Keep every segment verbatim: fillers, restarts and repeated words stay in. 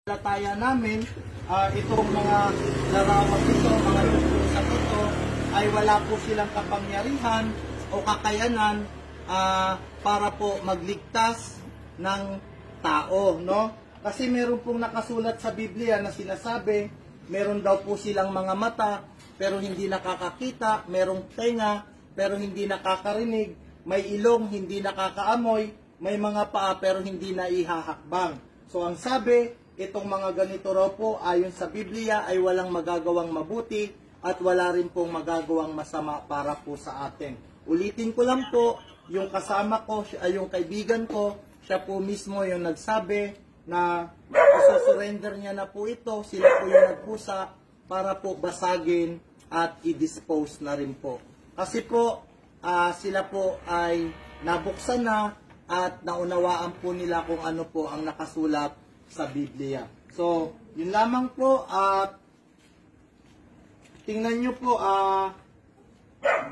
Talataya namin, uh, itong mga larawan ito, mga lupusan ito, ay wala po silang kapangyarihan o kakayanan uh, para po magligtas ng tao, no? Kasi meron pong nakasulat sa Biblia na sinasabi, meron daw po silang mga mata, pero hindi nakakakita, merong tenga, pero hindi nakakarinig, may ilong, hindi nakakaamoy, may mga paa, pero hindi naihahakbang. So ang sabi, itong mga ganito raw po ayon sa Biblia ay walang magagawang mabuti at wala rin pong magagawang masama para po sa atin. Ulitin ko lang po, yung kasama ko, ay yung kaibigan ko, siya po mismo yung nagsabi na isa-surrender niya na po ito, sila po yung nagpusa para po basagin at i-dispose na rin po. Kasi po, uh, sila po ay nabuksan na at naunawaan po nila kung ano po ang nakasulat sa Biblia. So, yun lamang po at tingnan nyo po ah uh,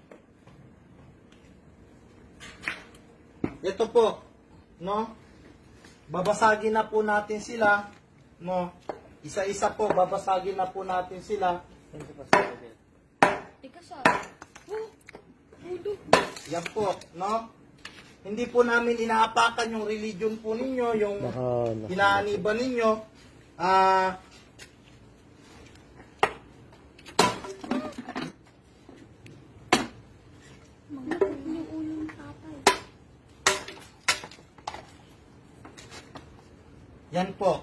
ito po, no? Babasagin na po natin sila, no? Isa-isa po babasagin na po natin sila. Yan po, no? Hindi po namin inaapakan yung religion po ninyo, yung inaaniban ninyo. Ah, yan po.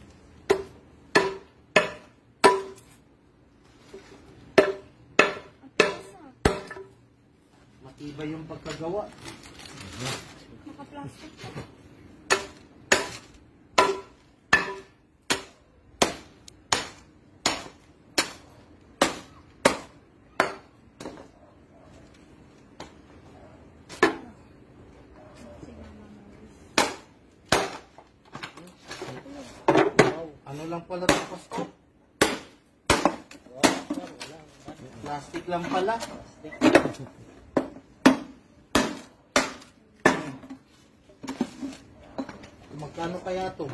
Matibay yung pagkagawa. Naka-plastic pa. Ano lang pala ito, Pastor? Plastic lang pala. Magkano kaya ito?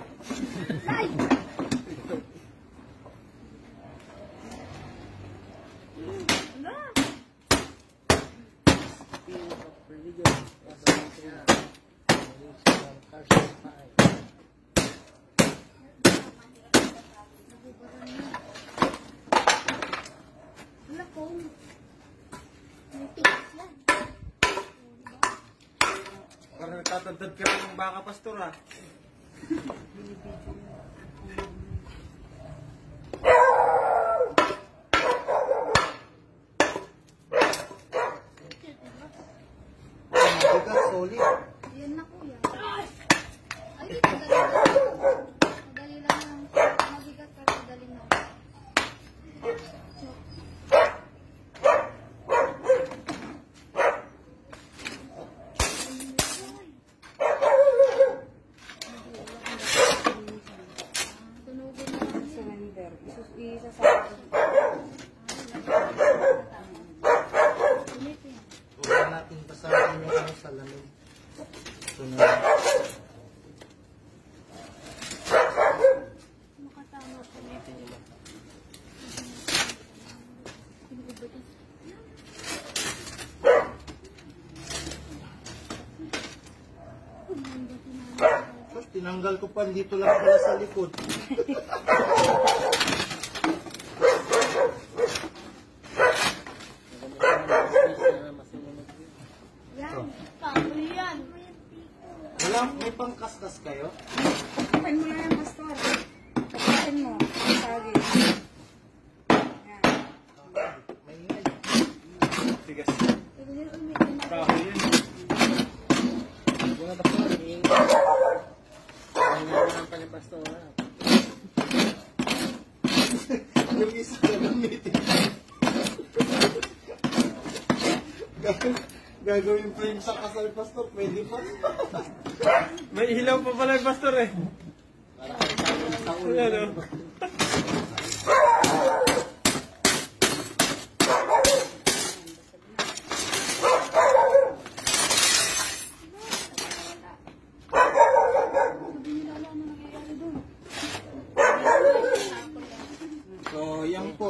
Parang natatandad ka rin ng baka, Pastor, ha? Bigat, solid. Yan na kuya. Ay, madali lang. Madali lang lang. Mabigat pero madali lang. Tunugin na lang. Surrender. Isa sa Huwag natin basahin yung ano sa lamig. Ito na. Makatama po nito. Tapos tinanggal ko pa dito lang pala sa likod. Yan. Kapoy yan. Wala, may pangkastas kayo? Kapain mo lang yan, Pastor. Kapain mo. Sagi. Yan. May ingay. Tigas. Pero yun, uy, may Kahoy yun. Wala ba ito? Nangyayari pa ni Pastor. Yung isa na gamitin. Gagawin frame sa kasal, Pastor. Pwede pa. May ilaw pa pala yung Pastor eh. Ayan o.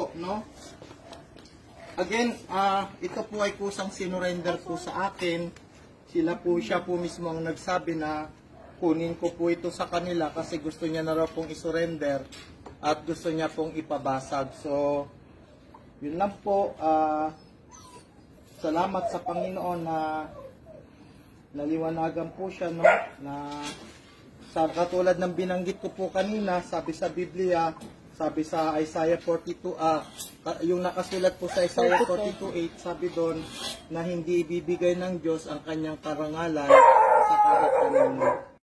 po, no? Again, ah ito po ay kusang sinurrender po sa akin. Sila po, siya po mismo ang nagsabi na kunin ko po ito sa kanila kasi gusto niya na raw pong isurrender at gusto niya pong ipabasag. So, yun lang po. ah salamat sa Panginoon na naliwanagan po siya, no? Na sa katulad ng binanggit ko po kanina, sabi sa Biblia, sabi sa Isaiah forty-two, ah, yung nakasulat po sa Isaiah forty-two eight, sabi doon na hindi ibibigay ng Diyos ang kanyang karangalan sa kahit kanino.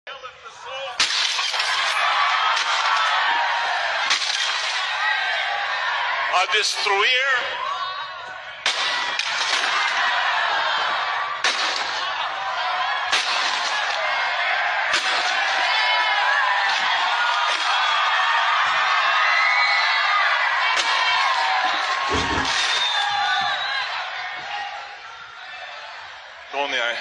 A destroyer. Only I.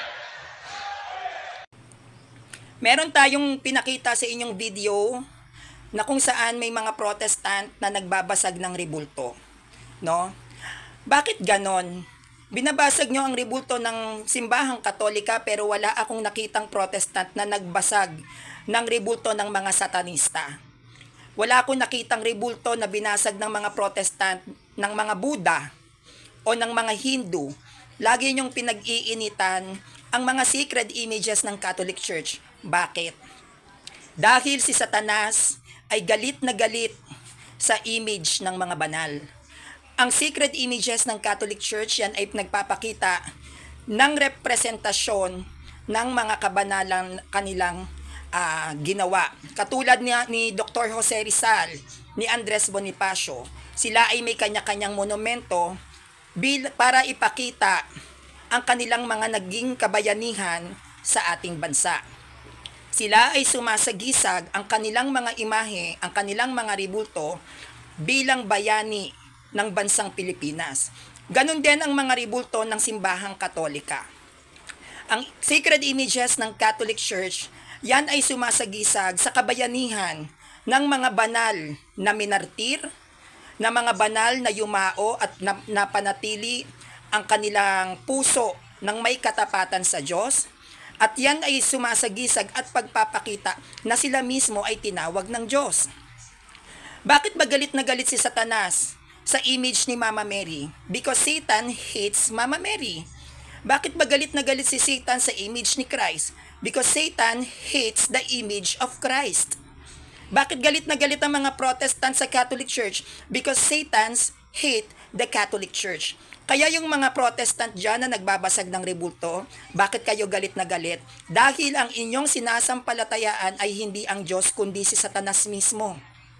Meron tayong pinakita sa inyong video na kung saan may mga Protestant na nagbabasag ng rebulto, no? Bakit ganon? Binabasag nyo ang rebulto ng simbahang Katolika pero wala akong nakitang Protestant na nagbasag ng rebulto ng mga Satanista. Wala akong nakitang rebulto na binasag ng mga Protestant, ng mga Buddha o ng mga Hindu. Lagi nyong pinag-iinitan ang mga sacred images ng Catholic Church. Bakit? Dahil si Satanas ay galit na galit sa image ng mga banal. Ang sacred images ng Catholic Church, yan ay nagpapakita ng representasyon ng mga kabanalang kanilang uh, ginawa. Katulad ni, ni Doctor Jose Rizal, ni Andres Bonifacio, sila ay may kanya-kanyang monumento bil, para ipakita ang kanilang mga naging kabayanihan sa ating bansa. Sila ay sumasagisag ang kanilang mga imahe, ang kanilang mga rebulto bilang bayani ng bansang Pilipinas. Ganon din ang mga rebulto ng simbahang Katolika. Ang sacred images ng Catholic Church, yan ay sumasagisag sa kabayanihan ng mga banal na minartir, na mga banal na yumao at napanatili ang kanilang puso ng may katapatan sa Diyos. At yan ay sumasagisag at pagpapakita na sila mismo ay tinawag ng Diyos. Bakit ba galit na galit si Satanas sa image ni Mama Mary? Because Satan hates Mama Mary. Bakit ba galit na galit si Satan sa image ni Christ? Because Satan hates the image of Christ. Bakit galit na galit ang mga Protestant sa Catholic Church? Because Satans hate the Catholic Church. Kaya yung mga Protestant dyan na nagbabasag ng rebulto, bakit kayo galit na galit? Dahil ang inyong sinasampalatayaan ay hindi ang Diyos kundi si Satanas mismo.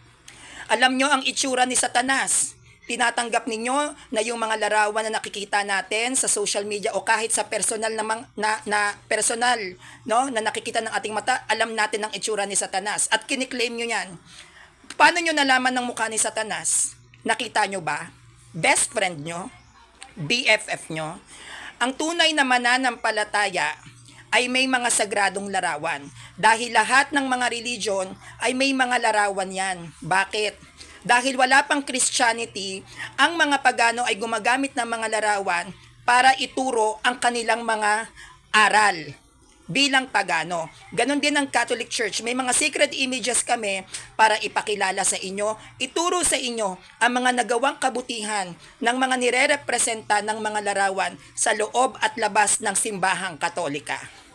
Alam nyo ang itsura ni Satanas. Tinatanggap ninyo na yung mga larawan na nakikita natin sa social media o kahit sa personal na, mang, na, na personal, no, na nakikita ng ating mata, alam natin ang itsura ni Satanas at kiniklaim nyo yan. Paano nyo nalaman ng mukha ni Satanas? Nakita nyo ba? Best friend nyo? B F F nyo? Ang tunay na mananampalataya ay may mga sagradong larawan. Dahil lahat ng mga religion ay may mga larawan yan. Bakit? Dahil wala pang Christianity, ang mga pagano ay gumagamit ng mga larawan para ituro ang kanilang mga aral bilang pagano. Ganon din ang Catholic Church. May mga sacred images kami para ipakilala sa inyo, ituro sa inyo ang mga nagawang kabutihan ng mga nire-representa ng mga larawan sa loob at labas ng simbahang Katolika.